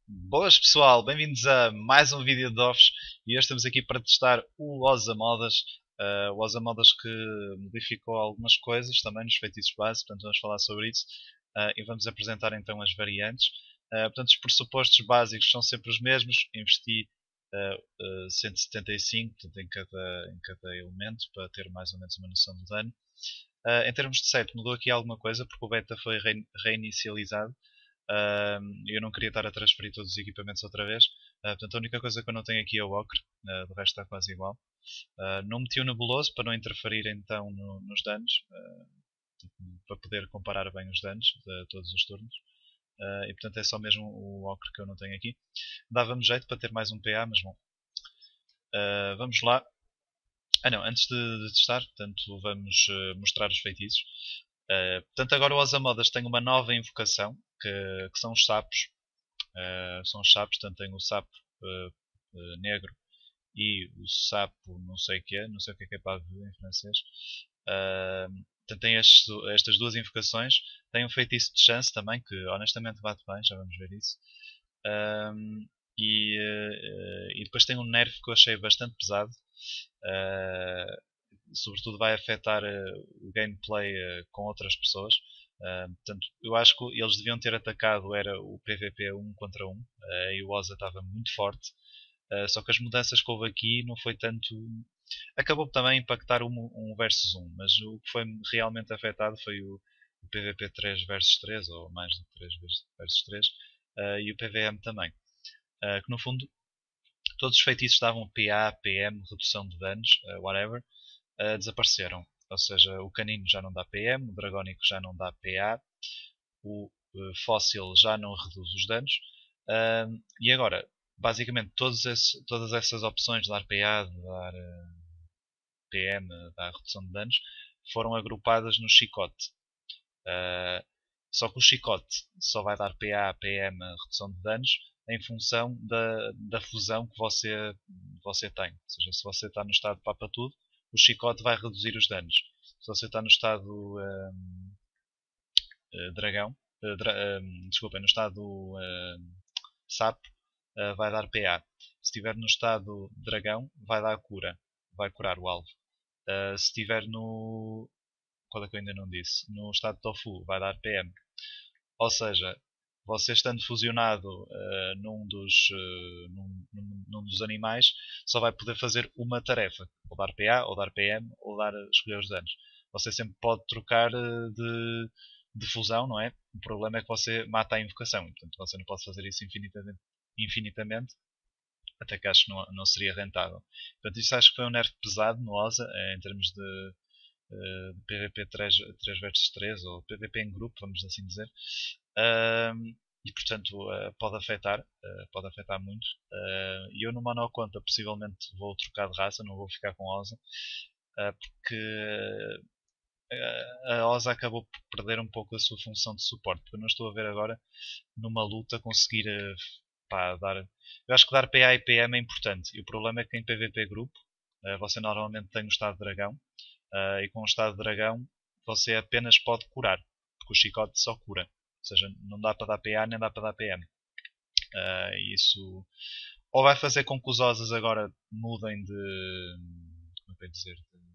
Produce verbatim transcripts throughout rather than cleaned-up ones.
Boas pessoal, bem-vindos a mais um vídeo de offs e hoje estamos aqui para testar o Osamodas. Uh, o Osamodas que modificou algumas coisas também nos feitiços base, portanto vamos falar sobre isso uh, e vamos apresentar então as variantes. Uh, portanto, os pressupostos básicos são sempre os mesmos. Investi uh, uh, cento e setenta e cinco portanto, em, cada, em cada elemento para ter mais ou menos uma noção do dano. Uh, em termos de set, mudou aqui alguma coisa porque o beta foi reinicializado. Uh, eu não queria estar a transferir todos os equipamentos outra vez. Uh, portanto, a única coisa que eu não tenho aqui é o Ocre, uh, do resto está quase igual. Uh, não meti o Nebuloso para não interferir então no, nos danos, uh, para poder comparar bem os danos de todos os turnos. Uh, e portanto é só mesmo o Ocre que eu não tenho aqui. Dava-me jeito para ter mais um P A, mas bom. Uh, vamos lá. Ah não, antes de, de testar, portanto, vamos uh, mostrar os feitiços. Uh, portanto, agora o Osamodas tem uma nova invocação, que, que são os sapos. Uh, são os sapos, portanto tem o sapo uh, uh, negro e o sapo não sei o que é, não sei o que é que é para ver em francês. Uh, portanto tem estes, estas duas invocações. Tem um feitiço de chance também, que honestamente bate bem, já vamos ver isso. Um, e, uh, e depois tem um nerf que eu achei bastante pesado. Uh, sobretudo vai afetar uh, o gameplay uh, com outras pessoas. Uh, portanto, eu acho que eles deviam ter atacado era o P V P um contra um uh, e o Oza estava muito forte. Uh, só que as mudanças que houve aqui não foi tanto. Acabou também a impactar um, um versus um, mas o que foi realmente afetado foi o, o P V P três versus três, ou mais de três versus três, uh, e o P V M também. Uh, que no fundo todos os feitiços davam P A, P M, redução de danos, uh, whatever, uh, desapareceram. Ou seja, o canino já não dá P M, o dragónico já não dá P A, o uh, fóssil já não reduz os danos. Uh, e agora, basicamente, esse, todas essas opções de dar P A, de dar uh, P M, de dar redução de danos, foram agrupadas no chicote. Uh, só que o chicote só vai dar P A, P M, redução de danos, em função da, da fusão que você, você tem. Ou seja, se você está no estado papa tudo, o chicote vai reduzir os danos. Se você está no estado um, uh, dragão, uh, dra um, desculpa, no estado uh, sapo, uh, vai dar P A. Se estiver no estado dragão, vai dar cura. Vai curar o alvo. Uh, se estiver no... Qual é que eu ainda não disse? No estado tofu, vai dar P M. Ou seja, você estando fusionado uh, num, dos, uh, num, num, num, dos animais, só vai poder fazer uma tarefa. Ou dar P A, ou dar P M, ou dar, escolher os danos. Você sempre pode trocar uh, de, de fusão, não é? O problema é que você mata a invocação. Portanto, você não pode fazer isso infinitamente, infinitamente até que acho que não, não seria rentável. Portanto, isso acho que foi um nerf pesado no Osa, em termos de, de P V P três versus três, ou P V P em grupo, vamos assim dizer. Um, e portanto uh, pode afetar, uh, pode afetar muito. Uh, e eu no monoconta possivelmente vou trocar de raça, não vou ficar com Osa, uh, porque a Osa acabou por perder um pouco a sua função de suporte, porque eu não estou a ver agora numa luta conseguir uh, pá, dar. Eu acho que dar P A e P M é importante, e o problema é que em P V P grupo uh, você normalmente tem o estado de dragão, uh, e com o estado de dragão você apenas pode curar, porque o chicote só cura. Ou seja, não dá para dar P A nem dá para dar P M. Uh, isso ou vai fazer com que os Osas agora mudem de. Como é que eu dizer?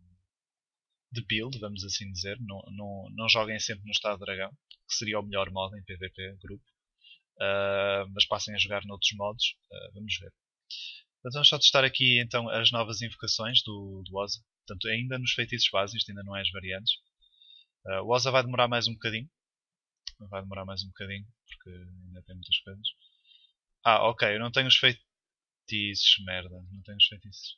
De, de build, vamos assim dizer. Não, não, não joguem sempre no estado de dragão, que seria o melhor modo em P V P grupo. Uh, mas passem a jogar noutros modos. Uh, vamos ver. Então, vamos só testar aqui então as novas invocações do, do Osa. Portanto, ainda nos feitiços básicos, ainda não é as variantes. Uh, o Osa vai demorar mais um bocadinho. Vai demorar mais um bocadinho, porque ainda tem muitas coisas. Ah, ok, eu não tenho os feitiços, merda, não tenho os feitiços.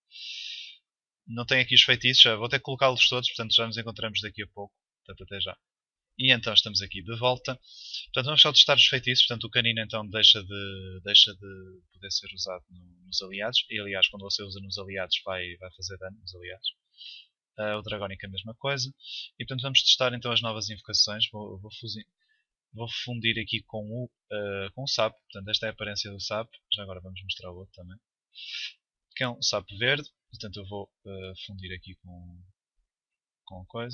Não tenho aqui os feitiços, já vou ter que colocá-los todos, portanto já nos encontramos daqui a pouco. Portanto, até já. E então estamos aqui de volta. Portanto, vamos só testar os feitiços. Portanto, o canino então deixa de, deixa de poder ser usado no, nos aliados. E aliás, quando você usa nos aliados, vai, vai fazer dano nos aliados. Uh, o dragónico é a mesma coisa. E portanto, vamos testar então as novas invocações. Vou, vou fuzir. Vou fundir aqui com o, uh, com o sapo. Portanto, esta é a aparência do sapo. Já agora vamos mostrar o outro também. Que é um sapo verde. Portanto, eu vou uh, fundir aqui com, com a coisa.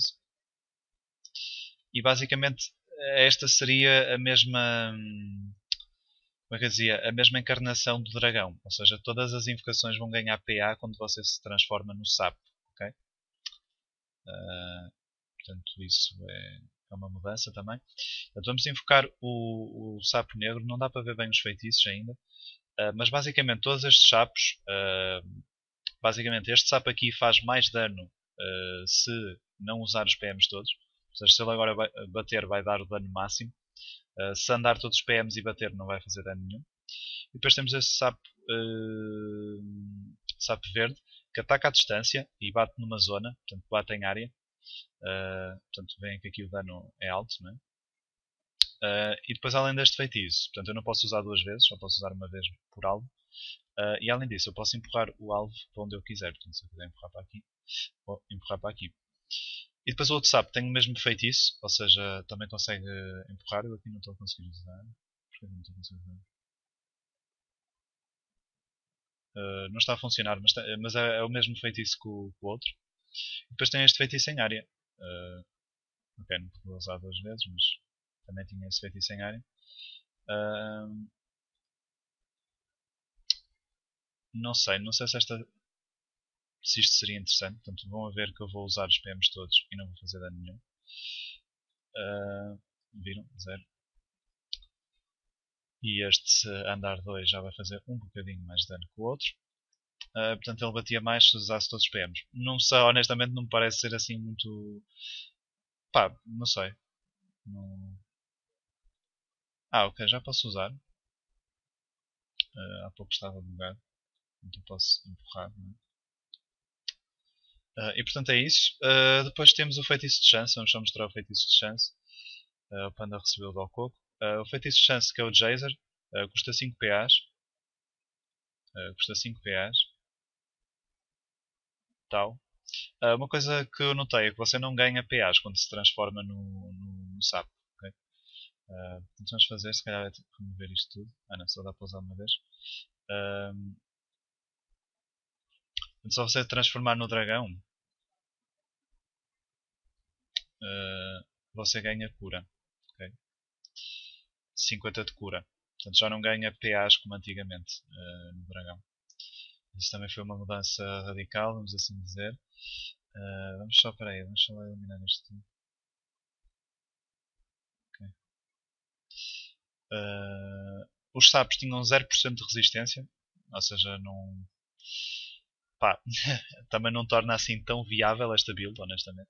E basicamente esta seria a mesma como é que eu dizia, a mesma encarnação do dragão. Ou seja, todas as invocações vão ganhar P A quando você se transforma no sapo. Ok? Uh, portanto, isso é, é uma mudança também. Portanto, vamos invocar o, o sapo negro. Não dá para ver bem os feitiços ainda. Uh, mas basicamente todos estes sapos, uh, basicamente este sapo aqui faz mais dano uh, se não usar os P Ms todos. Ou seja, se ele agora vai, bater vai dar o dano máximo. Uh, se andar todos os P Ms e bater não vai fazer dano nenhum. E depois temos este sapo, uh, sapo verde que ataca à distância e bate numa zona, portanto bate em área. Uh, portanto veem que aqui o dano é alto, não é? Uh, e depois além deste feitiço, portanto eu não posso usar duas vezes, só posso usar uma vez por alvo. Uh, e além disso eu posso empurrar o alvo para onde eu quiser, portanto se eu quiser empurrar para aqui, vou empurrar para aqui. E depois o outro sapo tem o mesmo feitiço, ou seja, também consegue empurrar. Eu aqui não estou a conseguir usar. Porquê não estou a conseguir usar? Uh, não está a funcionar, mas, mas é, é, o mesmo feitiço que o, que o outro. E depois tem este feitiço em área. Uh, ok, não vou usar duas vezes, mas também tinha esse feitiço em área. Uh, não sei, não sei se esta se isto seria interessante. Portanto, vão a ver que eu vou usar os P Ms todos e não vou fazer dano nenhum. Uh, viram? Zero. E este andar dois já vai fazer um bocadinho mais de dano que o outro. Uh, portanto, ele batia mais se usasse todos os P Ms. Não sei, honestamente, não me parece ser assim muito. Pá, não sei. Não... Ah, ok, já posso usar. Uh, há pouco estava bugado. Então posso empurrar. Não é? Uh, e portanto é isso. Uh, depois temos o feitiço de chance. Vamos só mostrar o feitiço de chance. Uh, o Panda recebeu do Coco. Uh, o feitiço de chance que é o Jazer. Uh, custa cinco P As. Uh, custa cinco P As. Tal. Uh, uma coisa que eu notei é que você não ganha P As quando se transforma no, no, no sapo. Okay? Uh, então vamos fazer, se calhar é tipo remover isto tudo. Ah não, só dá para usar uma vez. Uh, então só você transformar no dragão, uh, você ganha cura. Okay? cinquenta de cura. Portanto já não ganha P As como antigamente uh, no dragão. Isso também foi uma mudança radical, vamos assim dizer. Uh, vamos só para aí, vamos só eliminar isto. Okay. Uh, os sapos tinham zero por cento de resistência, ou seja, não. Pá, também não torna assim tão viável esta build, honestamente.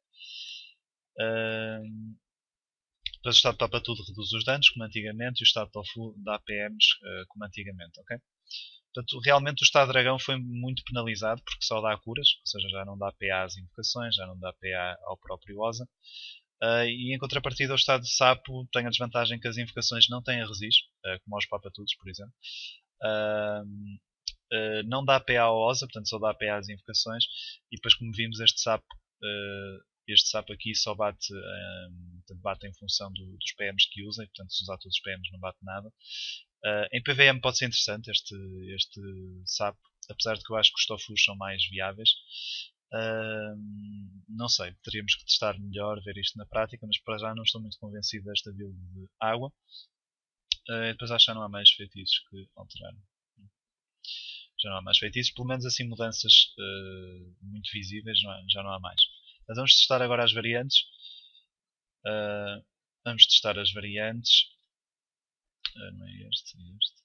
Uh, depois o estado topa tudo reduz os danos, como antigamente, e o estado tofu dá P Ms, uh, como antigamente, ok? Portanto, realmente o estado dragão foi muito penalizado porque só dá curas, ou seja, já não dá P A às invocações, já não dá P A ao próprio Oza. Uh, e em contrapartida, o estado de sapo tem a desvantagem que as invocações não têm a resist, uh, como aos papatudos, por exemplo. Uh, uh, não dá P A ao Oza, portanto só dá P A às invocações. E depois, como vimos, este sapo, uh, este sapo aqui só bate, um, bate em função do, dos P Ms que usa, e portanto se usar todos os P Ms não bate nada. Uh, em P V M pode ser interessante este, este sapo, apesar de que eu acho que os tofus são mais viáveis. Uh, não sei, teríamos que testar melhor, ver isto na prática, mas para já não estou muito convencido desta build de água. Uh, depois acho que já não há mais feitiços que alterar. Já não há mais feitiços, pelo menos assim mudanças uh, muito visíveis não há, já não há mais. Mas vamos testar agora as variantes. Uh, vamos testar as variantes. Uh, não é este, é este.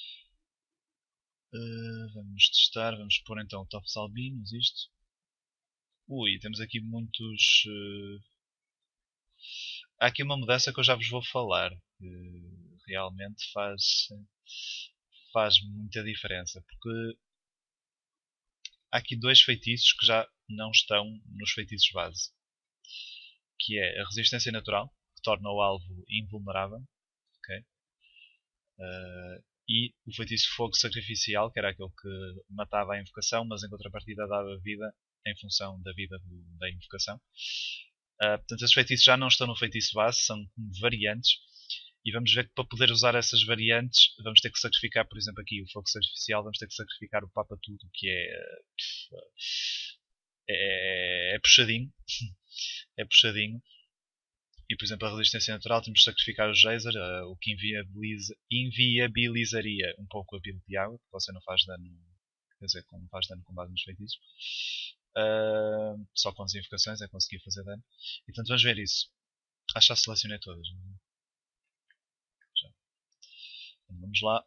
Uh, vamos testar, vamos pôr então o Topos Albinos, isto. Ui, temos aqui muitos... Uh... Há aqui uma mudança que eu já vos vou falar. Que realmente faz, faz muita diferença. Porque há aqui dois feitiços que já não estão nos feitiços base. Que é a resistência natural, que torna o alvo invulnerável. Okay? Uh, e o feitiço fogo sacrificial, que era aquele que matava a invocação, mas em contrapartida dava vida em função da vida do, da invocação. Uh, portanto, esses feitiços já não estão no feitiço base, são variantes. E vamos ver que para poder usar essas variantes, vamos ter que sacrificar, por exemplo, aqui o fogo sacrificial, vamos ter que sacrificar o Papa Tudo, que é. É, é puxadinho. É puxadinho. e por exemplo a resistência natural temos de sacrificar o geyser, uh, o que inviabiliza, inviabilizaria um pouco a build de água, porque você não faz dano, quer dizer, não faz dano com base nos feitiços. Uh, só com as invocações é conseguir fazer dano. E portanto vamos ver isso. Acho que já selecionei todas. Já. Então, vamos lá.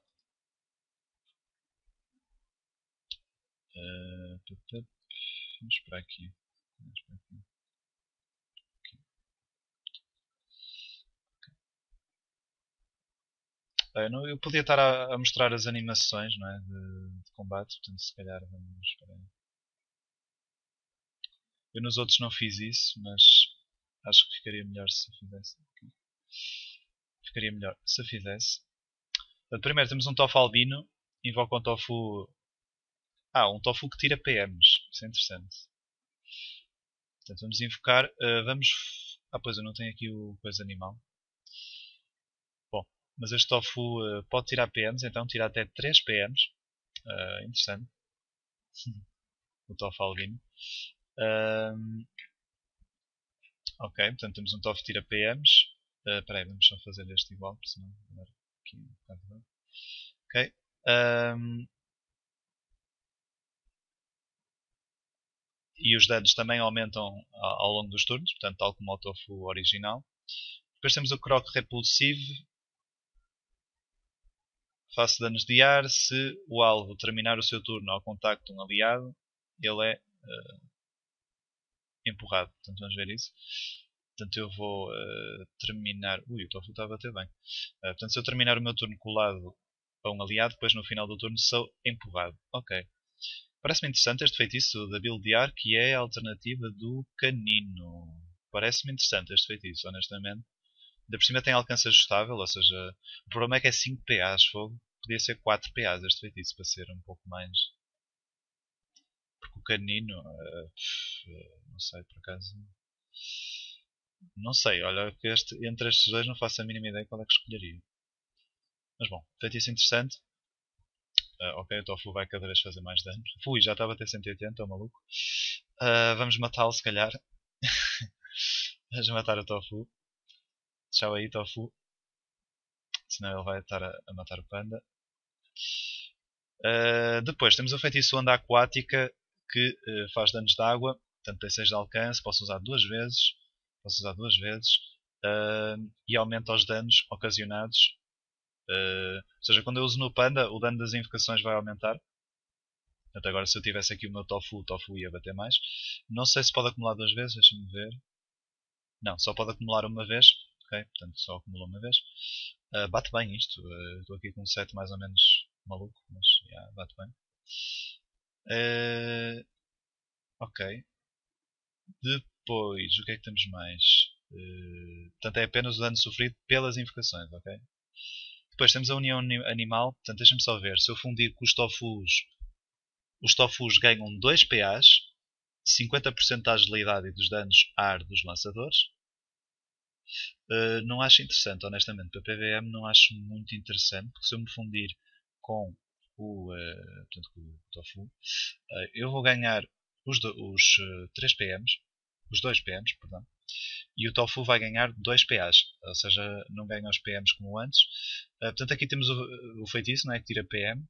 Uh, vamos para aqui. Vamos para aqui. Eu, não, eu podia estar a, a mostrar as animações, não é, de, de combate, portanto se calhar vamos para aí. Eu nos outros não fiz isso, mas acho que ficaria melhor se fizesse. Ficaria melhor se fizesse. Portanto, primeiro temos um tofu albino, invoca um tofu... Ah, um tofu que tira P Ms, isso é interessante. Portanto vamos invocar, uh, vamos... Ah pois eu não tenho aqui o coisa animal. Bom, mas este tofu uh, pode tirar P Ms, então tira até três P Ms. Uh, interessante. O tofu albino. Um, ok, portanto temos um tofu que tira P Ms. Espera uh, aí, vamos só fazer este igual, senão agora aqui um bocado. Ok. Um, e os danos também aumentam ao, ao longo dos turnos, portanto tal como o tofu original. Depois temos o Croc Repulsive. Faça danos de ar se o alvo terminar o seu turno ao contacto de um aliado, ele é uh, empurrado. Portanto, vamos ver isso. Portanto, eu vou uh, terminar... Ui, o tofu está a bater bem. Uh, portanto, se eu terminar o meu turno colado a um aliado, depois no final do turno sou empurrado. Ok. Parece-me interessante este feitiço da build de ar, que é a alternativa do canino. Parece-me interessante este feitiço, honestamente. Ainda por cima tem alcance ajustável, ou seja, o problema é que é cinco P As, fogo. Podia ser quatro P As este feitiço, para ser um pouco mais... Porque o canino... Uh, uh, não sei, por acaso... Não sei, olha, que este, entre estes dois não faço a mínima ideia qual é que escolheria. Mas bom, feitiço interessante. Uh, ok, o tofu vai cada vez fazer mais dano. Fui, já estava a ter cento e oitenta, é maluco. Uh, vamos matá-lo se calhar. Vamos matar o tofu. Tchau aí, tofu. Senão ele vai estar a, a matar o panda. Uh, depois temos o feitiço Onda Aquática, que uh, faz danos de água. Portanto tem seis de alcance. Posso usar duas vezes. Posso usar duas vezes. Uh, e aumenta os danos ocasionados. Uh, ou seja, quando eu uso no panda, o dano das invocações vai aumentar. Portanto, agora se eu tivesse aqui o meu tofu, o tofu ia bater mais. Não sei se pode acumular duas vezes, deixa-me ver. Não, só pode acumular uma vez. Ok, portanto só acumula uma vez. Uh, bate bem isto. Uh, estou aqui com um set mais ou menos maluco, mas yeah, bate bem. Uh, ok. Depois, o que é que temos mais? Uh, portanto, é apenas o dano sofrido pelas invocações, ok? Depois temos a união animal. Portanto, deixa-me só ver. Se eu fundir com os tofus, os tofus ganham dois P As, cinquenta por cento da agilidade e dos danos ar dos lançadores. Uh, não acho interessante, honestamente. Para P V M não acho muito interessante, porque se eu me fundir com o, uh, portanto, com o tofu, uh, eu vou ganhar os, do, os uh, três P Ms, os dois P Ms, perdão, e o tofu vai ganhar dois P As, ou seja, não ganha os P Ms como antes. Uh, portanto, aqui temos o, o feitiço, não é, que tira P M,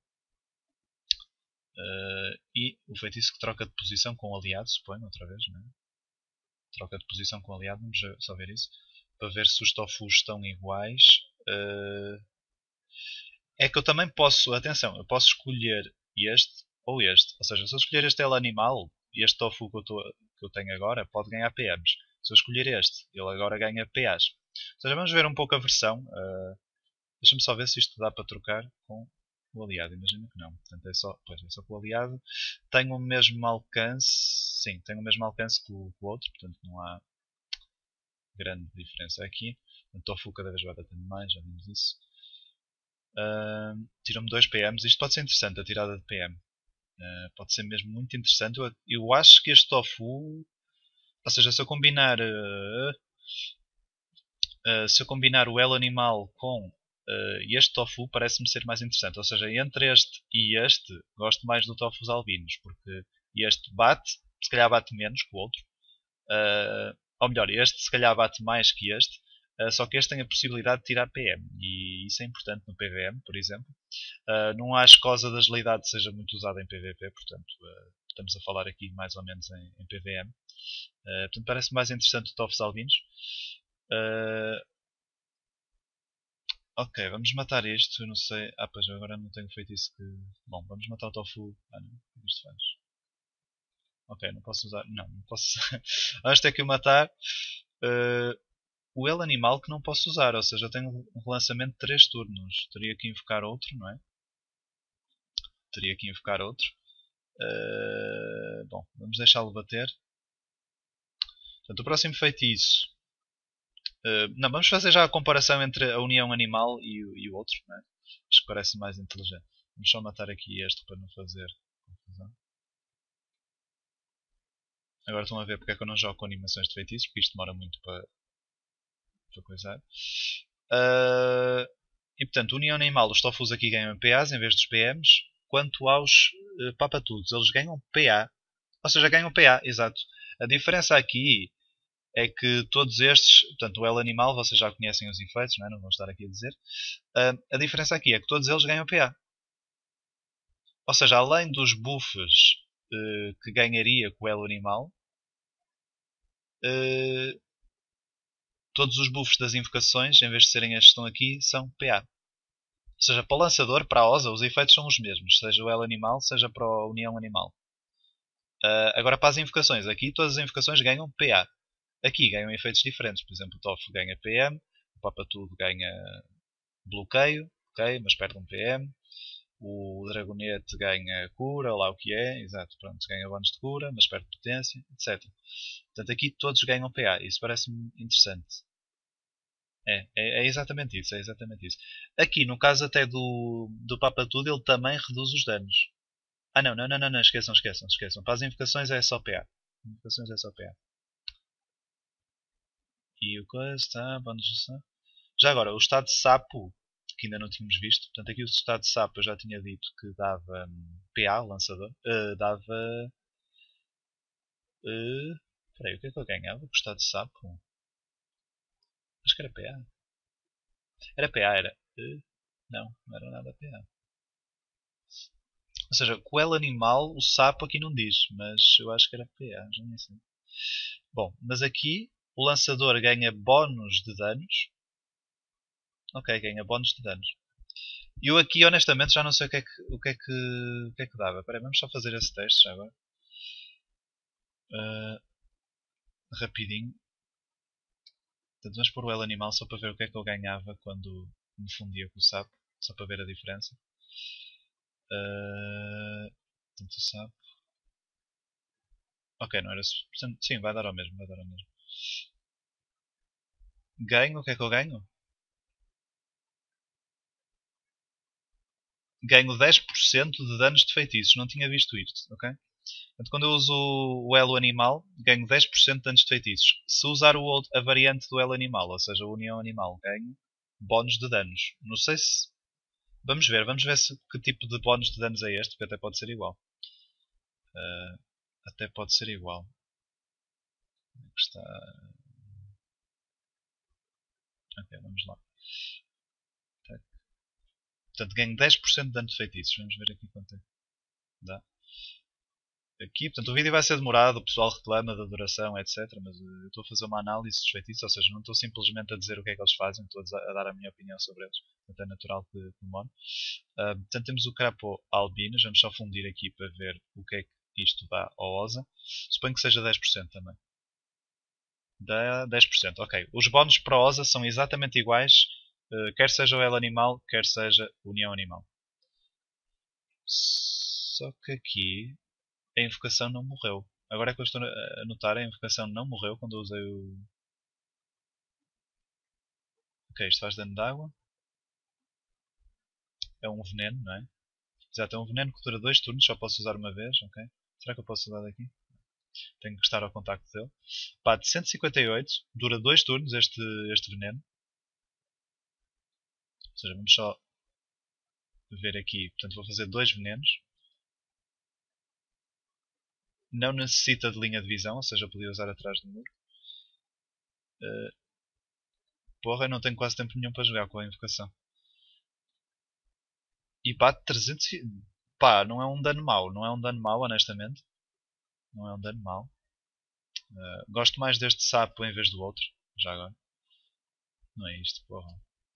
uh, e o feitiço que troca de posição com o aliado, suponho, outra vez, não é? Troca de posição com o aliado, vamos só ver isso, para ver se os tofus estão iguais. Uh, é que eu também posso, atenção, eu posso escolher este ou este, ou seja, se eu escolher este L animal, este tofu que eu, tô, que eu tenho agora pode ganhar P Ms. Se eu escolher este, ele agora ganha P As. Ou seja, vamos ver um pouco a versão. Uh, Deixa-me só ver se isto dá para trocar com o aliado. Imagino que não. Portanto, é só, pois, é só com o aliado. Tem o mesmo alcance. Sim, tem o mesmo alcance que o, que o outro. Portanto, não há grande diferença aqui. O tofu cada vez vai batendo mais, já vimos isso. Uh, Tiram-me dois P Ms. Isto pode ser interessante, a tirada de P M. Uh, pode ser mesmo muito interessante. Eu, eu acho que este tofu... Ou seja, se eu combinar... Uh, uh, se eu combinar o L animal com uh, este tofu, parece-me ser mais interessante. Ou seja, entre este e este, gosto mais do tofu albinos. Porque este bate, se calhar bate menos que o outro. Uh, ou melhor, este se calhar bate mais que este, uh, só que este tem a possibilidade de tirar P M, e isso é importante no P V M, por exemplo. Uh, não acho que a Osa da agilidade seja muito usada em P V P, portanto, uh, estamos a falar aqui mais ou menos em, em P V M. Uh, portanto, parece mais interessante o Tofos Albinos. Uh, ok, vamos matar isto, eu não sei. Ah, pois agora não tenho feito isso que. Bom, vamos matar o Tofu. Ah, não, isto faz. Ok, não posso usar. Não, não posso. Vamos ter que o matar. Uh, o El Animal que não posso usar, ou seja, eu tenho um relançamento de três turnos. Teria que invocar outro, não é? Teria que invocar outro. Uh, bom, vamos deixá-lo bater. Portanto, o próximo feitiço. Uh, não, vamos fazer já a comparação entre a união animal e, o- e o outro, não é? Acho que parece mais inteligente. Vamos só matar aqui este para não fazer confusão. Agora estão a ver porque é que eu não jogo com animações de feitiços, porque isto demora muito para, para coisar. Uh, e portanto, união animal, os tofus aqui ganham P As em vez dos P Ms. Quanto aos uh, papatudos, eles ganham P A. Ou seja, ganham P A, exato. A diferença aqui é que todos estes, portanto, o El Animal, vocês já conhecem os efeitos, não é? Não vou estar aqui a dizer. Uh, a diferença aqui é que todos eles ganham P A. Ou seja, além dos buffs uh, que ganharia com o El Animal, uh, todos os buffs das invocações, em vez de serem estes que estão aqui, são P A. Ou seja, para o lançador, para a Osa, os efeitos são os mesmos, seja o El Animal, seja para a União Animal. Uh, agora para as invocações, aqui todas as invocações ganham P A. Aqui ganham efeitos diferentes, por exemplo, o Tofu ganha P M, o Papatudo ganha bloqueio, ok, mas perde um P M. O Dragonete ganha cura, ou lá o que é, exato, pronto, ganha bónus de cura, mas perde potência, etcétera. Portanto, aqui todos ganham P A, isso parece-me interessante. É, é, é exatamente isso, é exatamente isso. Aqui, no caso até do, do Papatudo, ele também reduz os danos. Ah não, não, não, não, não, esqueçam, esqueçam, esqueçam. Para as invocações é só P A. Invocações é só P A. E o coisa está, bónus de ação. Já agora, o estado de sapo, que ainda não tínhamos visto. Portanto, aqui o estado de sapo eu já tinha dito que dava um, P A, lançador. Uh, dava. Uh, Peraí, o que é que eu ganhava com o estado de sapo? Acho que era P A. Era P A, era. Uh, não, não era nada P A. Ou seja, coel animal, o sapo aqui não diz, mas eu acho que era P A, já nem sei. Bom, mas aqui o lançador ganha bónus de danos. Ok, ganha bónus de danos. E eu aqui honestamente já não sei o que é que, o que, é que, o que, é que dava. Espera aí, vamos só fazer esse teste já agora. Uh, rapidinho. Portanto, vamos pôr o El Animal só para ver o que é que eu ganhava quando me fundia com o sapo. Só para ver a diferença. Uh, portanto, o sapo. Ok, não era. Sim, vai dar ao mesmo. Vai dar ao mesmo. Ganho, o que é que eu ganho? Ganho dez por cento de danos de feitiços. Não tinha visto isto, ok? Portanto, quando eu uso o elo animal, ganho dez por cento de danos de feitiços. Se usar o outro, a variante do elo animal, ou seja, a união animal, ganho bónus de danos. Não sei se. Vamos ver, vamos ver se, que tipo de bónus de danos é este, porque até pode ser igual. Uh, até pode ser igual. Está... Ok, vamos lá. Portanto, ganho dez por cento de dano de feitiços. Vamos ver aqui quanto é que dá. Aqui, portanto, o vídeo vai ser demorado, o pessoal reclama da duração, etcétera. Mas eu estou a fazer uma análise dos feitiços, ou seja, não estou simplesmente a dizer o que é que eles fazem, estou a dar a minha opinião sobre eles. Portanto, é natural que demore. Uh, portanto, temos o Crapo Albinos, vamos só fundir aqui para ver o que é que isto dá ao Osa. Suponho que seja dez por cento também. Dá dez por cento, ok. Os bónus para o Osa são exatamente iguais, uh, quer seja o El Animal, quer seja União Animal. Só que aqui a invocação não morreu. Agora é que eu estou a notar, a invocação não morreu quando eu usei o... Ok, isto faz dano de água. É um veneno, não é? Exato, é um veneno que dura dois turnos, só posso usar uma vez, ok? Será que eu posso usar daqui? Tenho que estar ao contacto dele. Pá, de cento e cinquenta e oito, dura dois turnos este, este veneno. Ou seja, vamos só ver aqui. Portanto, vou fazer dois venenos. Não necessita de linha de visão, ou seja, eu podia usar atrás do muro. Uh, porra, eu não tenho quase tempo nenhum para jogar com a invocação. E bate trezentos. Pá, não é um dano mau. Não é um dano mau, honestamente. Não é um dano mau. Uh, gosto mais deste sapo em vez do outro. Já agora. Não é isto, porra.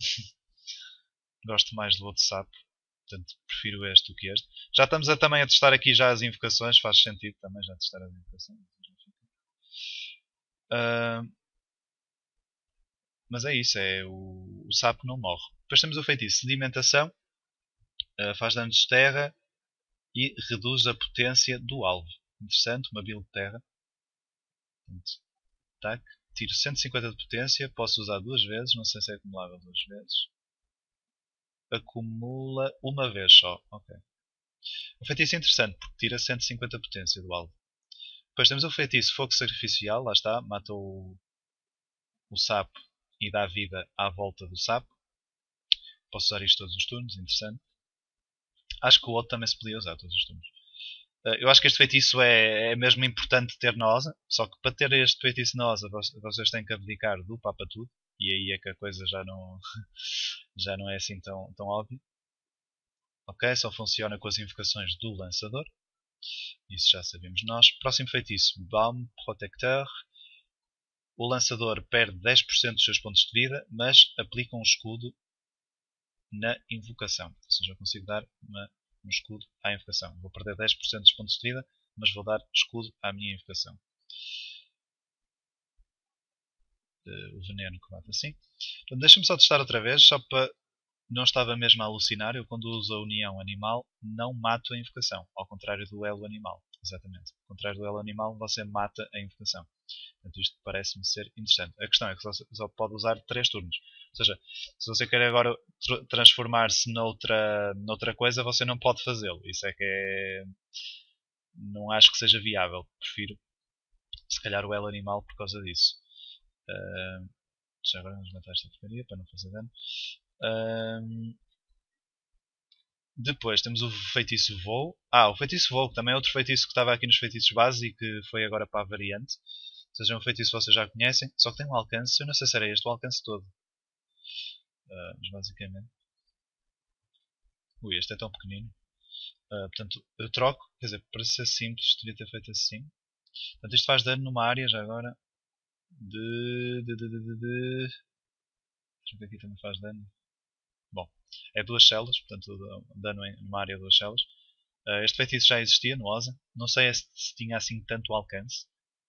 Gosto mais do outro sapo. Portanto, prefiro este do que este. Já estamos a, também a testar aqui já as invocações. Faz sentido também já testar as invocações. Uh, mas é isso. É o, o sapo não morre. Depois temos o feitiço Sedimentação. Uh, faz danos de terra. E reduz a potência do alvo. Interessante. Uma build de terra. Portanto, ataque. Tiro cento e cinquenta de potência. Posso usar duas vezes. Não sei se é acumulável duas vezes. Acumula uma vez só. Ok. O feitiço é interessante porque tira cento e cinquenta de potência do alvo. Depois temos o feitiço Fogo Sacrificial. Lá está. Mata o, o sapo e dá vida à volta do sapo. Posso usar isto todos os turnos. Interessante. Acho que o outro também se podia usar todos os turnos. Eu acho que este feitiço é, é mesmo importante ter na Osa. Só que para ter este feitiço na Osa vocês têm que abdicar do Papa Tudo. E aí é que a coisa já não, já não é assim tão, tão óbvia. Ok, só funciona com as invocações do Lançador. Isso já sabemos nós. Próximo feitiço, Balm Protecteur. O Lançador perde dez por cento dos seus pontos de vida, mas aplica um escudo na invocação. Ou seja, eu consigo dar uma, um escudo à invocação. Vou perder dez por cento dos pontos de vida, mas vou dar escudo à minha invocação. Uh, o veneno que mata assim. Então, deixa-me só testar outra vez, só para... Não estava mesmo a alucinar. Eu, quando uso a união animal, não mato a invocação. Ao contrário do elo animal. Exatamente. Ao contrário do elo animal, você mata a invocação. Portanto, isto parece-me ser interessante. A questão é que só, só pode usar três turnos. Ou seja, se você quer agora transformar-se noutra, noutra coisa, você não pode fazê-lo. Isso é que é... Não acho que seja viável. Prefiro, se calhar, o elo animal por causa disso. Uh, já agora vamos matar esta porcaria para não fazer dano. Um, depois temos o feitiço Voo. Ah, o feitiço Voo também é outro feitiço que estava aqui nos feitiços base e que foi agora para a variante. Ou seja, é um feitiço que vocês já conhecem, só que tem um alcance. Eu não sei se era este o alcance todo. Uh, mas basicamente. Ui, este é tão pequenino. Uh, portanto, eu troco. Quer dizer, para ser simples, teria ter feito assim. Portanto, isto faz dano numa área já agora. De. de, de, de, de, de... Deixa eu ver aqui também faz dano. Bom, é duas células, portanto dano numa área de duas células. Uh, este feitiço já existia no Osa. Não sei se, se tinha assim tanto alcance.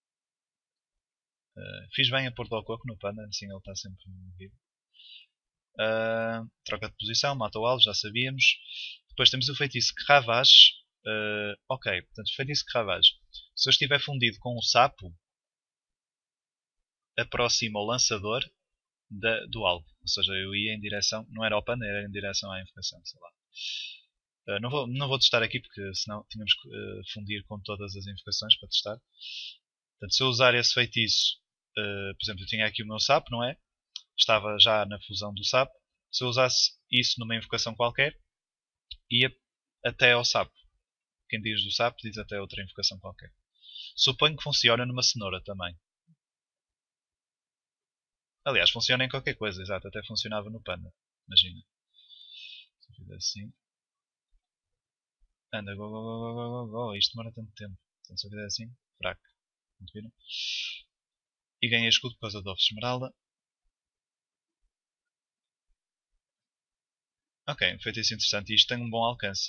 Uh, fiz bem a pôr do coco no panda, assim ele está sempre movido. Uh, troca de posição, mata o alvo, já sabíamos. Depois temos o feitiço que Ravage. Uh, ok, portanto o feitiço que Ravage. Se eu estiver fundido com o sapo, aproxima o lançador da, do alvo. Ou seja, eu ia em direção, não era ao panda, era em direção à invocação, sei lá. Uh, não, vou, não vou testar aqui porque senão tínhamos que uh, fundir com todas as invocações para testar. Portanto, se eu usar esse feitiço, uh, por exemplo, eu tinha aqui o meu sapo, não é? Estava já na fusão do sapo. Se eu usasse isso numa invocação qualquer, ia até ao sapo. Quem diz do sapo diz até outra invocação qualquer. Suponho que funciona numa cenoura também. Aliás, funciona em qualquer coisa, exato. Até funcionava no panda. Imagina. Se eu fizer assim. Anda, go, go, go, go, go, go. Isto demora tanto tempo. Portanto, se eu fizer assim, fraco. Não viram? E ganhei escudo por causa do Off Esmeralda. Ok, um feitiço interessante. E isto tem um bom alcance.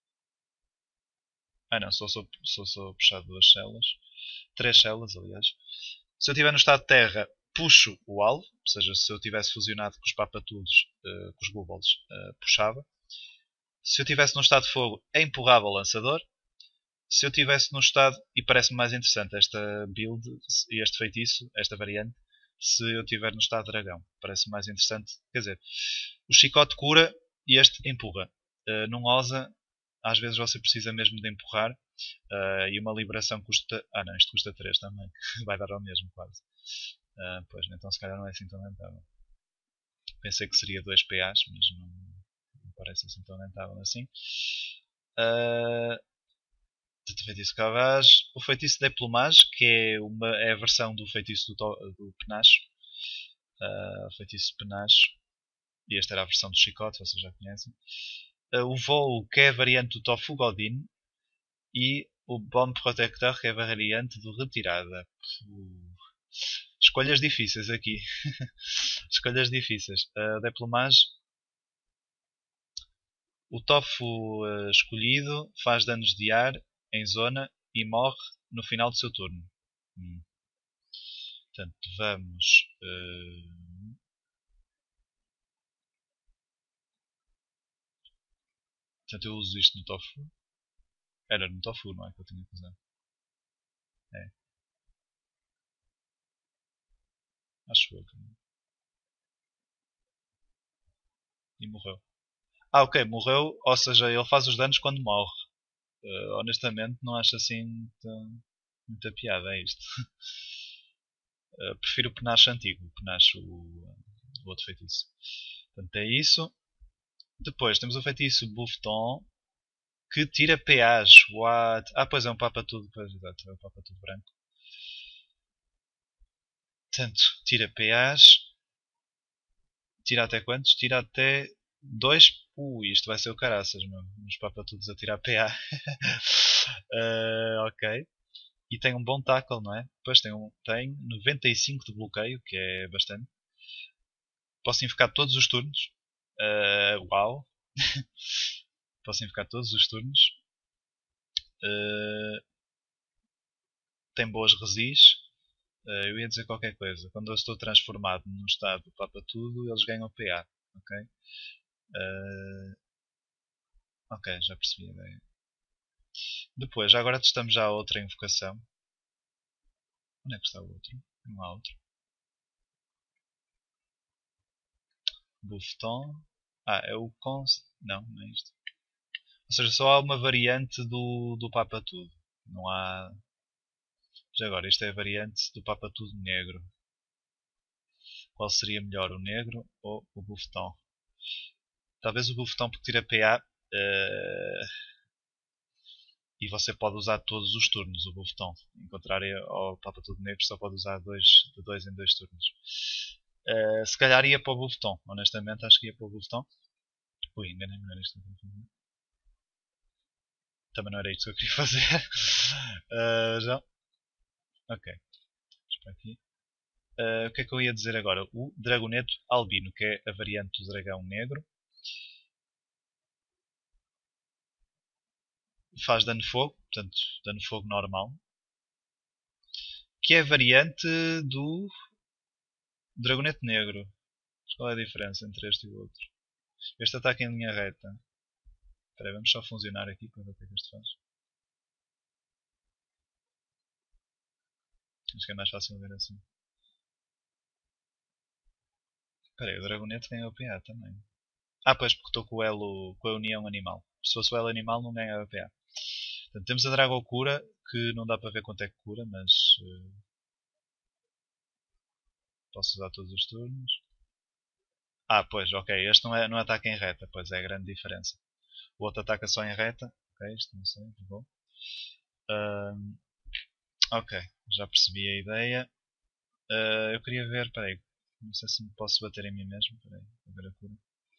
Ah não, só sou, só sou puxado duas células. Três células, aliás. Se eu estiver no estado de terra, puxo o alvo. Ou seja, se eu tivesse fusionado com os papatudos, uh, com os Gubolds, uh, puxava. Se eu estivesse no estado de fogo, empurrava o lançador. Se eu estivesse no estado, e parece-me mais interessante esta build e este feitiço, esta variante, se eu estiver no estado de dragão. Parece-me mais interessante. Quer dizer, o chicote cura e este empurra. Uh, num Osa, às vezes você precisa mesmo de empurrar. Uh, e uma liberação custa... Ah não, isto custa três também. Vai dar ao mesmo quase. Uh, pois, então se calhar não é assim tão rentável. Pensei que seria dois P As, mas não, não parece assim tão rentável assim. Uh, feitiço Cavage. O feitiço de Plumage, que é, uma, é a versão do feitiço do, do Penacho. Uh, feitiço Penacho. E esta era a versão do chicote, vocês já conhecem. Uh, o voo, que é a variante do Tofu Godin. E o Bomb Protector, que é a variante do Retirada. Uh, escolhas difíceis aqui. Escolhas difíceis. Uh, Deplumage. O Tofu uh, escolhido faz danos de ar em zona e morre no final do seu turno. Hum. Portanto, vamos... Uh... Portanto, eu uso isto no Tofu. Era no Tofu, não é? Que eu tinha que usar. É. Acho eu que não. E morreu. Ah, ok, morreu. Ou seja, ele faz os danos quando morre. Uh, honestamente, não acho assim muita, muita piada, é isto. Uh, prefiro o Penacho antigo. O Penacho, o, o outro feitiço. Portanto, é isso. Depois temos o feitiço Buffeton, que tira P As. What? Ah, pois é um Papa Tudo. Pois, exato, é um Papa Tudo branco. Portanto, tira P As. Tira até quantos? Tira até dois. Ui, isto vai ser o caraças, meu. Uns Papa Tudos a tirar P A. uh, ok. E tem um bom tackle, não é? Depois tem, um, tem noventa e cinco de bloqueio, que é bastante. Posso invocar todos os turnos. Uh, uau! Posso invocar todos os turnos. Uh, tem boas resis. Uh, eu ia dizer qualquer coisa. Quando eu estou transformado num estado Papa Tudo, eles ganham P A. Ok? Uh, ok, já percebi a ideia. Depois, já agora testamos já a outra invocação. Onde é que está o outro? Não há outro. Buffeton. Ah, é o Const... Não, não é isto. Ou seja, só há uma variante do, do Papa Tudo. Não há... Já agora, isto é a variante do Papa Tudo negro. Qual seria melhor, o negro ou o Buffeton? Talvez o Buffeton porque tira P A. Uh... E você pode usar todos os turnos o Buffeton. Em contrário ao Papa Tudo negro, só pode usar dois, de dois em dois turnos. Uh, se calhar ia para o Buffeton. Honestamente, acho que ia para o Buffeton. Ui, enganei-me, não era isto. Também não era isto que eu queria fazer. uh, já. Ok. Para aqui. Uh, o que é que eu ia dizer agora? O Dragoneto Albino, que é a variante do dragão negro. Faz dano de fogo, portanto, dano de fogo normal. Que é a variante do Dragoneto Negro. Qual é a diferença entre este e o outro? Este ataque em linha reta. Espera aí, vamos só funcionar aqui para ver o que é que isto faz. Acho que é mais fácil ver assim. Espera aí, o Dragoneto ganha o P A também. Ah, pois, porque estou com o elo, com a união animal. Se fosse o elo animal, não ganhava P A. Portanto, temos a Drago Cura, que não dá para ver quanto é que cura, mas uh, posso usar todos os turnos. Ah, pois, ok. Este não é, não ataca em reta, pois é a grande diferença. O outro ataca só em reta. Ok, isto não sei, vou. Uh, ok, já percebi a ideia. Uh, eu queria ver, peraí, não sei se me posso bater em mim mesmo. Peraí, vou ver a cura.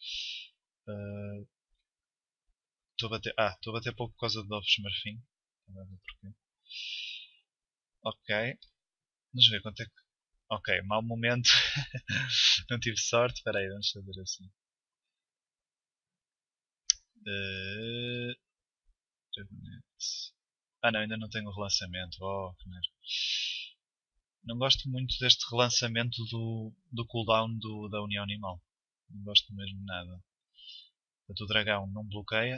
Estou uh, a bater. Ah, estou a bater pouco por causa de ovos marfim. Não ver porquê. Ok. Vamos ver quanto é que. Ok, mau momento. Não tive sorte. Espera aí, vamos fazer assim. Uh... Ah não, ainda não tenho o relançamento. Oh, que merda. Não gosto muito deste relançamento do, do cooldown do, da União Animal. Não gosto mesmo de nada. Portanto, o dragão não bloqueia.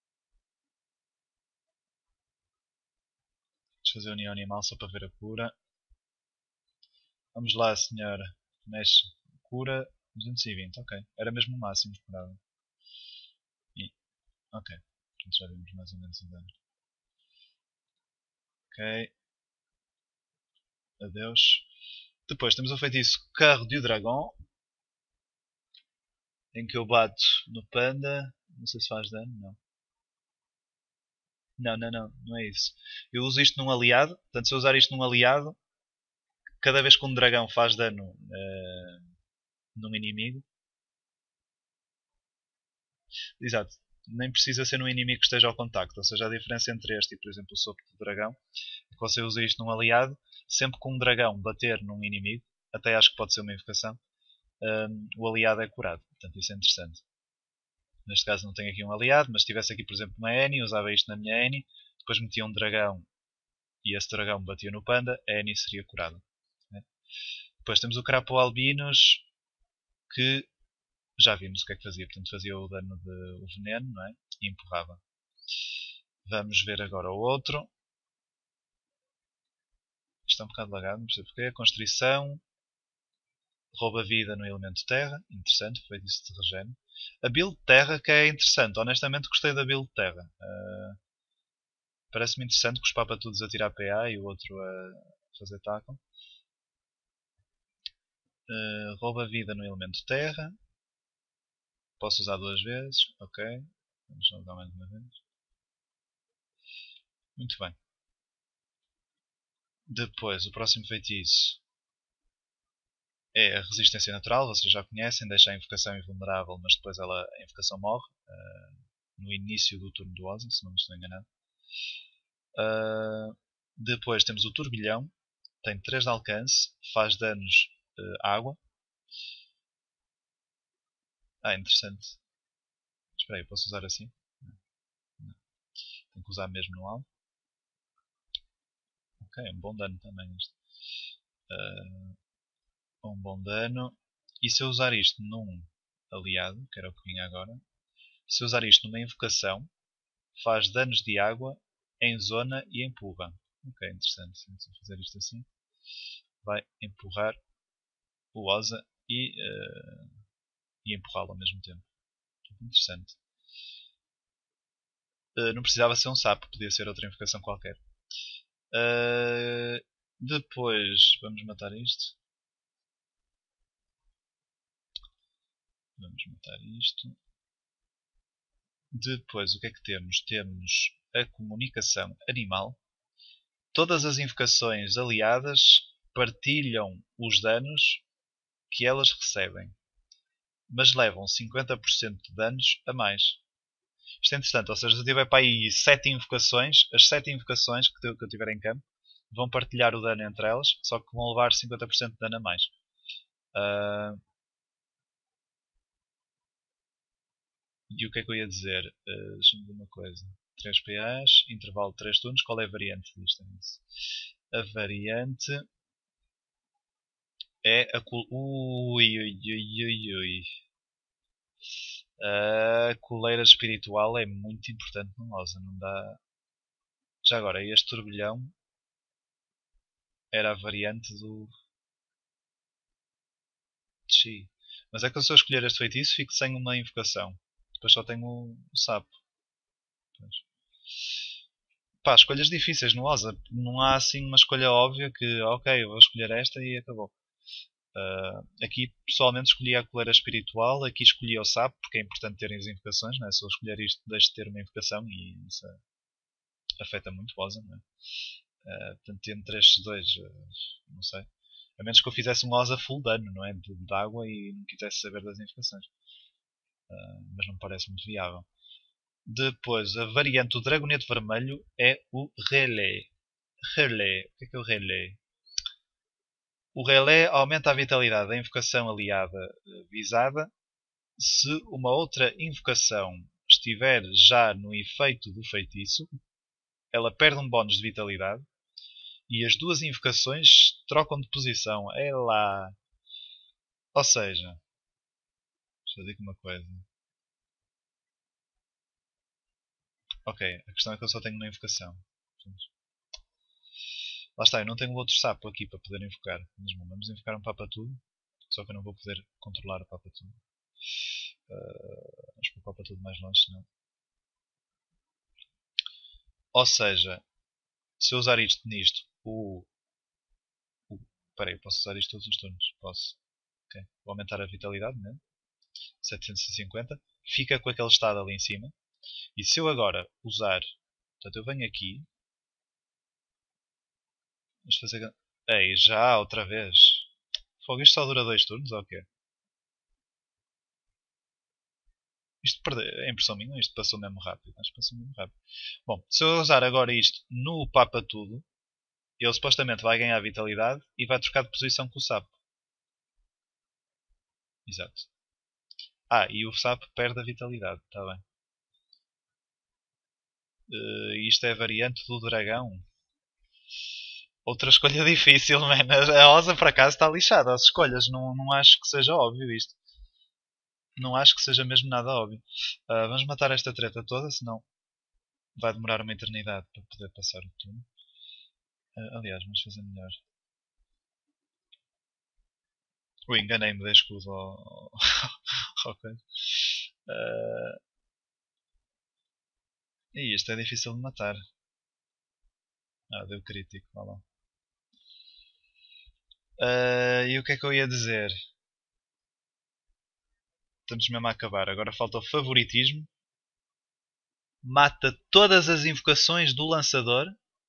Vamos fazer a União Animal só para ver a cura. Vamos lá, senhora. Mexe. Cura duzentos e vinte. Ok. Era mesmo o máximo esperado. E... Ok. Portanto, já vimos mais ou menos o dano. Ok. Adeus. Depois temos o feitiço Carro de Dragão. Em que eu bato no panda. Não sei se faz dano, não. Não, não, não, não é isso. Eu uso isto num aliado, portanto se eu usar isto num aliado, cada vez que um dragão faz dano uh, num inimigo. Exato. Nem precisa ser num inimigo que esteja ao contacto. Ou seja, a diferença entre este e, por exemplo, o sopro do dragão é que você usa isto num aliado. Sempre que um dragão bater num inimigo, até acho que pode ser uma invocação, um, o aliado é curado. Portanto, isso é interessante. Neste caso não tenho aqui um aliado, mas se tivesse aqui, por exemplo, uma Annie, usava isto na minha Annie, depois metia um dragão e esse dragão batia no panda, a Annie seria curada. Né? Depois temos o Crapo Albinos, que já vimos o que é que fazia. Portanto, fazia o dano de o veneno, não é? E empurrava. Vamos ver agora o outro. Isto é um bocado lagado, não percebo porquê. Constrição. Rouba vida no elemento terra. Interessante, foi isso de regene. A build terra que é interessante. Honestamente gostei da build terra. Uh, Parece-me interessante que os papatudos a tirar P A e o outro a fazer tackle. Uh, rouba vida no elemento terra. Posso usar duas vezes. Ok. Vamos jogar mais uma vez. Muito bem. Depois, o próximo feitiço é a resistência natural. Vocês já conhecem. Deixa a invocação invulnerável, mas depois ela, a invocação morre. Uh, no início do turno do Ozzy, se não me estou enganado. Uh, depois temos o turbilhão. Tem três de alcance. Faz danos uh, água. Ah, interessante. Espera aí, posso usar assim? Não. Não. Tenho que usar mesmo no alvo. Ok, um bom dano também isto. Uh, um bom dano. E se eu usar isto num aliado, que era o que vinha agora, se eu usar isto numa invocação, faz danos de água em zona e empurra. Ok, interessante. Se eu fazer isto assim, vai empurrar o Oza e, uh, e empurrá-lo ao mesmo tempo. Interessante. Uh, não precisava ser um sapo, podia ser outra invocação qualquer. Uh, depois, vamos matar isto. Vamos matar isto. Depois, o que é que temos? Temos a comunicação animal. Todas as invocações aliadas partilham os danos que elas recebem, mas levam cinquenta por cento de danos a mais. Isto é interessante, ou seja, se eu tiver para aí sete invocações, as sete invocações que eu tiver em campo vão partilhar o dano entre elas, só que vão levar cinquenta por cento de dano a mais. Uh, e o que é que eu ia dizer? Uh, Deixa-me ver uma coisa. três P As, intervalo de três turnos. Qual é a variante disto? A variante é a col... Ui, ui, ui, ui, ui. A coleira espiritual é muito importante no Oza, não dá... Já agora, este turbilhão era a variante do Chi. Mas é que eu se eu escolher este feitiço fico sem uma invocação. Depois só tenho o sapo. Pois. Pá, escolhas difíceis no Oza. Não há assim uma escolha óbvia que, ok, eu vou escolher esta e acabou. Uh, aqui pessoalmente escolhi a coleira espiritual, aqui escolhi o sapo porque é importante terem as invocações, não é? Se eu escolher isto deixo de ter uma invocação e isso afeta muito o Oza, não é? Uh, portanto entre estes dois, uh, não sei, a menos que eu fizesse um Oza full dano, não é? De, de água e não quisesse saber das invocações, uh, mas não me parece muito viável. Depois a variante do Dragonete Vermelho é o Relé. Relé, o que é que é o Relé? O relé aumenta a vitalidade da invocação aliada visada se uma outra invocação estiver já no efeito do feitiço. Ela perde um bónus de vitalidade e as duas invocações trocam de posição. É lá. Ou seja, deixa eu dizer uma coisa. Ok, a questão é que eu só tenho uma invocação. Lá está, eu não tenho outro sapo aqui para poder invocar. Vamos invocar um Papatudo. Só que eu não vou poder controlar o Papatudo. Uh, vamos pôr o Papatudo mais longe, senão. Ou seja, se eu usar isto nisto, o. o Espera aí, posso usar isto todos os turnos? Posso. Okay. Vou aumentar a vitalidade, né? setecentos e cinquenta. Fica com aquele estado ali em cima. E se eu agora usar. Portanto, eu venho aqui. Vamos fazer. Ei, já outra vez. Fogo, isto só dura dois turnos ou o quê? Isto perde... é impressão minha, isto passou mesmo rápido. Acho que passou mesmo rápido. Bom, se eu usar agora isto no Papa Tudo, ele supostamente vai ganhar vitalidade e vai trocar de posição com o sapo. Exato. Ah, e o sapo perde a vitalidade, está bem. Uh, isto é a variante do dragão. Outra escolha difícil, man. A Osa por acaso está lixada. As escolhas, não, não acho que seja óbvio isto. Não acho que seja mesmo nada óbvio. Uh, vamos matar esta treta toda, senão vai demorar uma eternidade para poder passar o turno. Uh, aliás, vamos fazer melhor. Ui, enganei-me, dei escudo ao, ao coisa. Uh... E isto é difícil de matar. Ah, deu crítico, vá lá. Uh, e o que é que eu ia dizer? Estamos mesmo a acabar. Agora falta o favoritismo. Mata todas as invocações do lançador.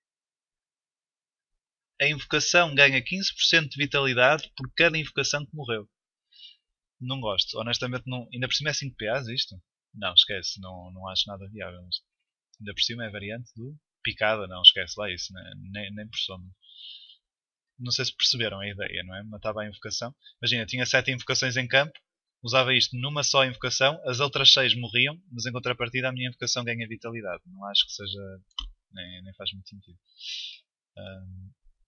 A invocação ganha quinze por cento de vitalidade por cada invocação que morreu. Não gosto. Honestamente, não... ainda por cima é cinco P As isto? Não, esquece. Não, não acho nada viável. Ainda por cima é a variante do picada. Não, esquece lá isso. Nem, nem por sombra. Não sei se perceberam a ideia, não é? Matava a invocação. Imagina, tinha sete invocações em campo, usava isto numa só invocação, as outras seis morriam, mas em contrapartida a minha invocação ganha vitalidade. Não acho que seja. Nem, nem faz muito sentido. Um...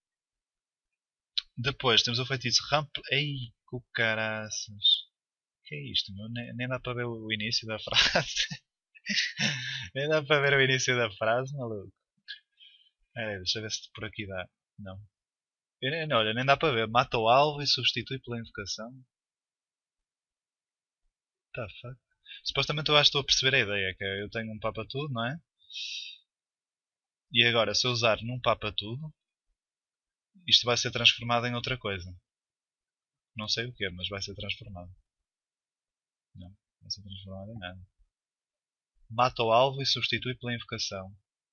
Depois temos o feitiço Ramp. Ei, cucaraças. Que é isto, meu? Nem, nem dá para ver o início da frase. Nem dá para ver o início da frase, maluco. É, deixa eu ver se por aqui dá. Não. Eu, olha, nem dá para ver. Mata o alvo e substitui pela invocação. Tá, fuck. Supostamente eu acho que estou a perceber a ideia, que é, eu tenho um Papa Tudo, não é? E agora, se eu usar num Papa Tudo, isto vai ser transformado em outra coisa. Não sei o que, mas vai ser transformado. Não, vai ser transformado em nada. Mata o alvo e substitui pela invocação.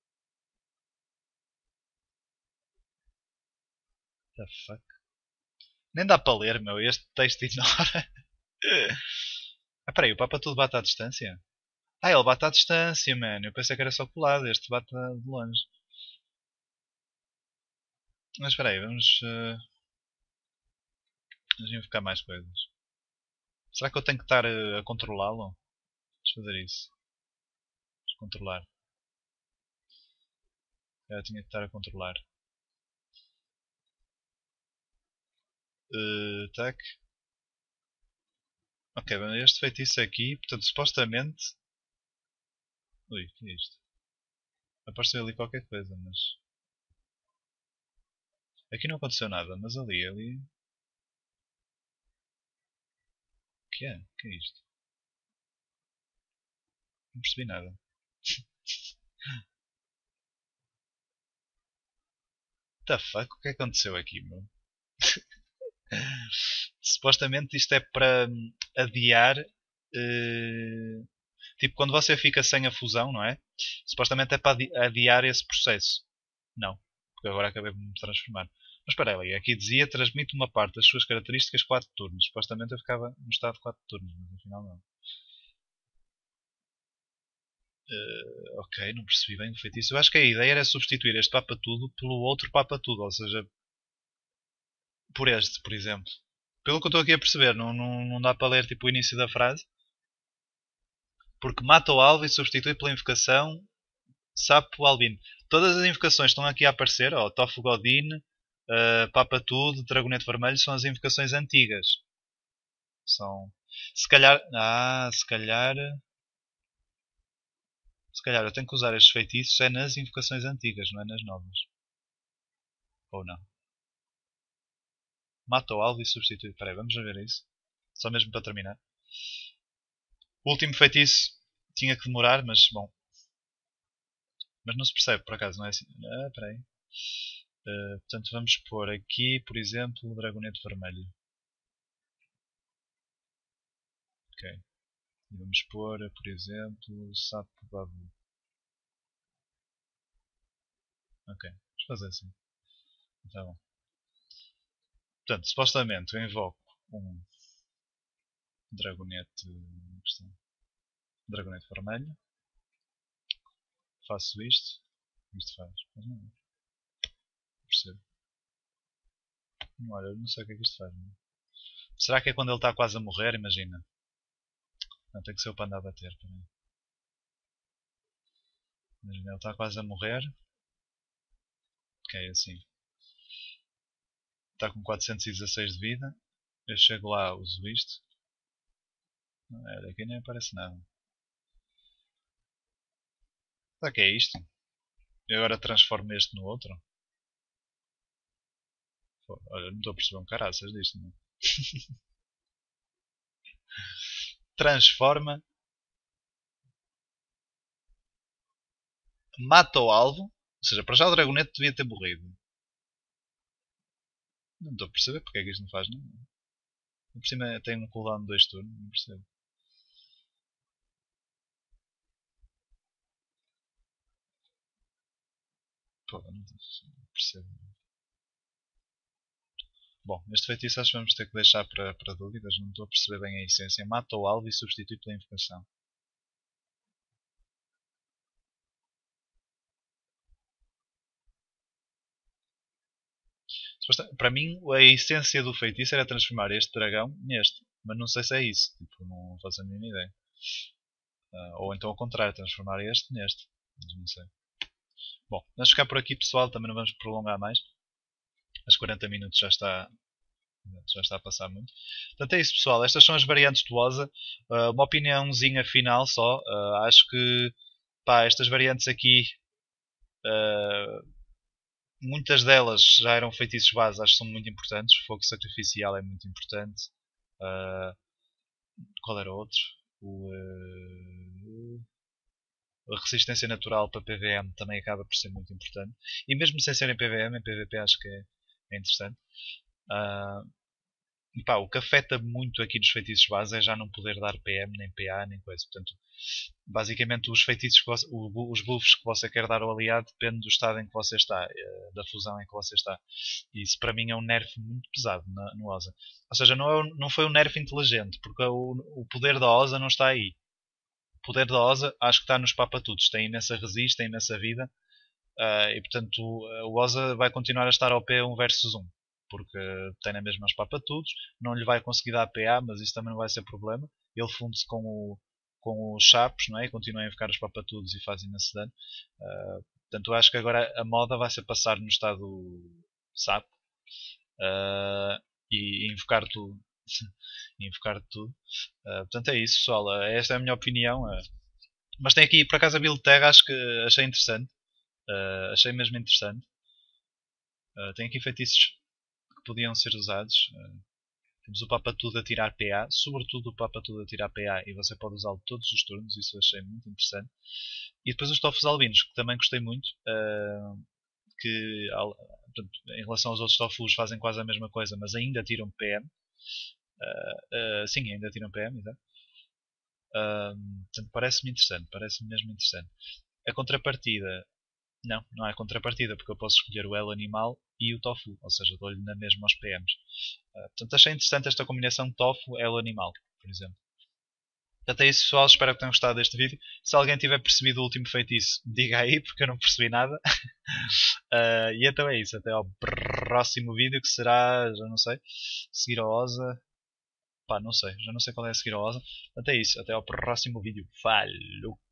The fuck? Nem dá para ler, meu. Este texto ignora. Ah, peraí, o Papa Tudo bate à distância? Ah, ele bate à distância, mano. Eu pensei que era só colado. Este bate de longe. Mas espera aí, vamos... Uh... Vamos invocar mais coisas. Será que eu tenho que estar uh, a controlá-lo? Deixa eu fazer isso. Vamos controlar. Eu tinha que estar a controlar. Uh, tac. Ok, bem, este feitiço aqui, portanto, supostamente... Ui, o que é isto? Apareceu ali qualquer coisa, mas... Aqui não aconteceu nada, mas ali, ali... O que é? O que é isto? Não percebi nada. The fuck? O que aconteceu aqui, meu? Supostamente isto é para hum, adiar... Uh... Tipo, quando você fica sem a fusão, não é? Supostamente é para adiar esse processo. Não, porque agora acabei de me transformar. Mas espera aí, aqui dizia transmite uma parte das suas características quatro turnos. Supostamente eu ficava no estado de quatro turnos, mas afinal não. Uh, ok, não percebi bem o feitiço. Eu acho que a ideia era substituir este Papa Tudo pelo outro Papa Tudo, ou seja, por este, por exemplo. Pelo que eu estou aqui a perceber, não, não, não dá para ler tipo o início da frase. Porque mata o alvo e substitui pela invocação Sapo Albino. Todas as invocações que estão aqui a aparecer, ó, Tofu Godin, uh, Papa Tudo, Dragonete Vermelho, são as invocações antigas. São. Se calhar. Ah, se calhar. Se calhar eu tenho que usar estes feitiços é nas invocações antigas, não é nas novas. Ou não. Mata o alvo e substitui. Espera aí, vamos ver isso. Só mesmo para terminar. O último feitiço tinha que demorar, mas bom. Mas não se percebe por acaso, não é assim? Ah, espera aí. Uh, portanto, vamos pôr aqui, por exemplo, o Dragonete Vermelho. Ok. E vamos pôr, por exemplo, o Sapo Babu. Ok, vamos fazer assim. Tá bom. Portanto, supostamente eu invoco um Dragonete. Dragonete vermelho. Faço isto. Isto faz. Não percebo. Olha, não sei o que é que isto faz. Não. Será que é quando ele está quase a morrer? Imagina. Não, tem que ser o panda a bater. Imagina, ele está quase a morrer. Ok, assim. Está com quatrocentos e dezasseis de vida. Eu chego lá, uso isto. Não é, daqui nem aparece nada. Será que é isto? Eu agora transformo este no outro? Pô, olha, não estou a perceber um caraças disto, não. Transforma. Mata o alvo. Ou seja, para já o dragonete devia ter morrido. Não estou a perceber porque é que isto não faz nada. Por cima tem um cooldown de dois turnos, não percebo. Pô, não percebo. Bom, este feitiço acho que vamos ter que deixar para, para dúvidas, não estou a perceber bem a essência. Mata o alvo e substitui pela invocação. Para mim, a essência do feitiço era transformar este dragão neste, mas não sei se é isso, tipo, não faço a mínima ideia. Uh, ou então ao contrário, transformar este neste, mas não sei. Bom, vamos ficar por aqui, pessoal, também não vamos prolongar mais. As quarenta minutos já está, já está a passar muito. Portanto é isso, pessoal, estas são as variantes do Oza. Uh, uma opiniãozinha final só, uh, acho que pá, estas variantes aqui uh, muitas delas já eram feitiços base, acho que são muito importantes. O fogo sacrificial é muito importante. Uh, qual era o outro? O, uh, a resistência natural para P V M também acaba por ser muito importante. E mesmo sem ser em P V M, em P V P acho que é, é interessante. Uh, e pá, o que afeta muito aqui nos feitiços base é já não poder dar P M, nem P A, nem coisa. Portanto, basicamente os feitiços que você, os buffs que você quer dar ao aliado depende do estado em que você está, da fusão em que você está. E isso para mim é um nerf muito pesado no Oza. Ou seja, não, é, não foi um nerf inteligente, porque o, o poder da Oza não está aí. O poder da Oza acho que está nos papatutos. Tem imensa resist, tem imensa vida. Uh, e portanto o Oza vai continuar a estar ao P um versus um. Porque tem na mesma os papatutos. Não lhe vai conseguir dar P A, mas isso também não vai ser problema. Ele funde-se com o com os chapos, não é? E continuam a invocar os papatudos e fazem imenso dano. Uh, portanto, eu acho que agora a moda vai ser passar no estado sapo uh, e invocar tudo. invocar tudo. Uh, portanto, é isso, pessoal. Uh, esta é a minha opinião. Uh, mas tem aqui, por acaso, a build terra, acho que achei interessante. Uh, achei mesmo interessante. Uh, tem aqui feitiços que podiam ser usados. Uh, Temos o Papatudo a tirar P A, sobretudo o Papatudo a tirar P A, e você pode usá-lo todos os turnos, isso eu achei muito interessante. E depois os Tofos Albinos, que também gostei muito, uh, que portanto, em relação aos outros Tofus fazem quase a mesma coisa, mas ainda tiram P M. Uh, uh, sim, ainda tiram P M, exato. Uh, portanto, parece-me interessante, parece-me mesmo interessante. A contrapartida, não, não há contrapartida, porque eu posso escolher o Elo Animal e o Tofu, ou seja, dou-lhe na mesma aos P Ms. Uh, portanto, achei interessante esta combinação Tofu Elo Animal, por exemplo. Portanto, é isso, pessoal. Espero que tenham gostado deste vídeo. Se alguém tiver percebido o último feitiço, diga aí, porque eu não percebi nada. uh, e então é isso. Até ao próximo vídeo, que será, já não sei, seguir a Oza. Pá, não sei. Já não sei qual é a seguir a Oza. Portanto, é isso. Até ao próximo vídeo. Falou!